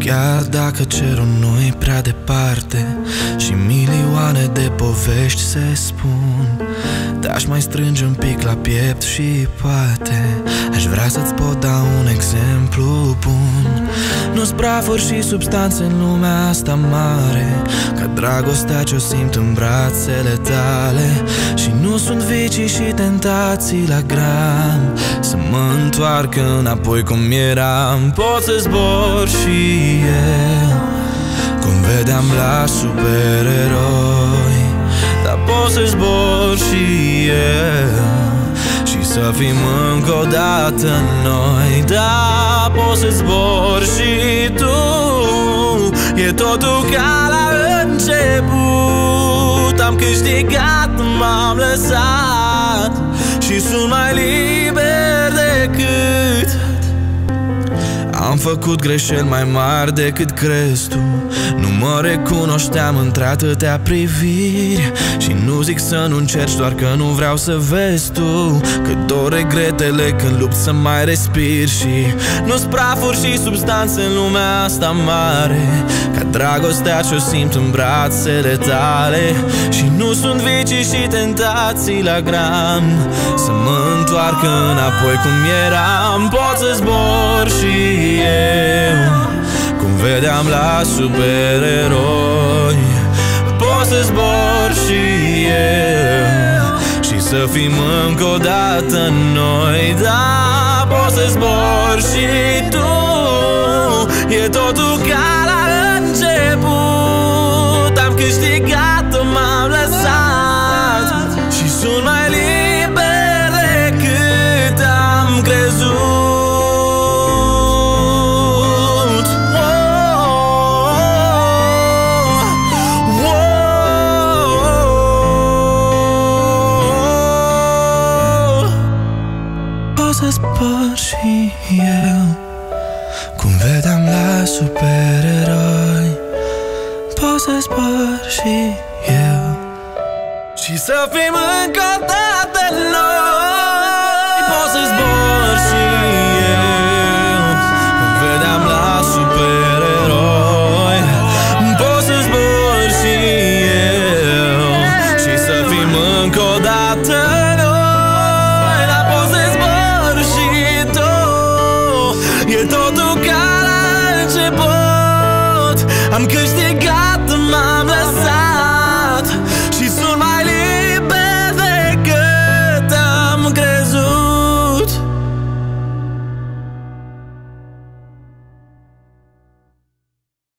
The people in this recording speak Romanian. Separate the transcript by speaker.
Speaker 1: Chiar dacă cerul nu-i prea departe și milioane de povești se spun, te-aș mai strânge un pic la piept și poate aș vrea să-ți pot da un exemplu bun. Nu-s prafuri și substanțe în lumea asta mare, ca dragostea ce-o simt în brațele tale. Și nu sunt vicii și tentații la gram să mă întoarcă înapoi cum eram. Pot să zbor și eu, cum vedeam la supereroi, dar pot să zbor și eu și să fim încă o dată noi. Da, pot să zbor și tu, e totul ca la început. Am câștigat, m-am lăsat și sunt mai liber decât. Am făcut greșeli mai mari decât crezi tu. Nu mă recunoșteam între atâtea priviri și nu zic să nu încerci, doar că nu vreau să vezi tu cât dor regretele când lupt să mai respir. Și nu-s prafuri și substanțe în lumea asta mare, ca dragostea ce-o simt în brațele tale. Și nu sunt vicii și tentații la gram să mă întoarcă înapoi cum eram. Pot să zbor și eu, cum vedeam la supereroi. Pot să zbor și eu și să fim încă o dată noi. Da, pot să zbor și tu, e totul ca la început. Am câștigat, m-am lăsat și sunt mai liber decât am crezut. Să zbor și eu, cum vedeam la supereroi. Pot să zbor și eu și să fim încă o dată noi. Pot să zbor și eu, cum vedeam la supereroi. Pot să zbor și eu și să fim încă o dată noi. E totul ca la început. Am câștigat.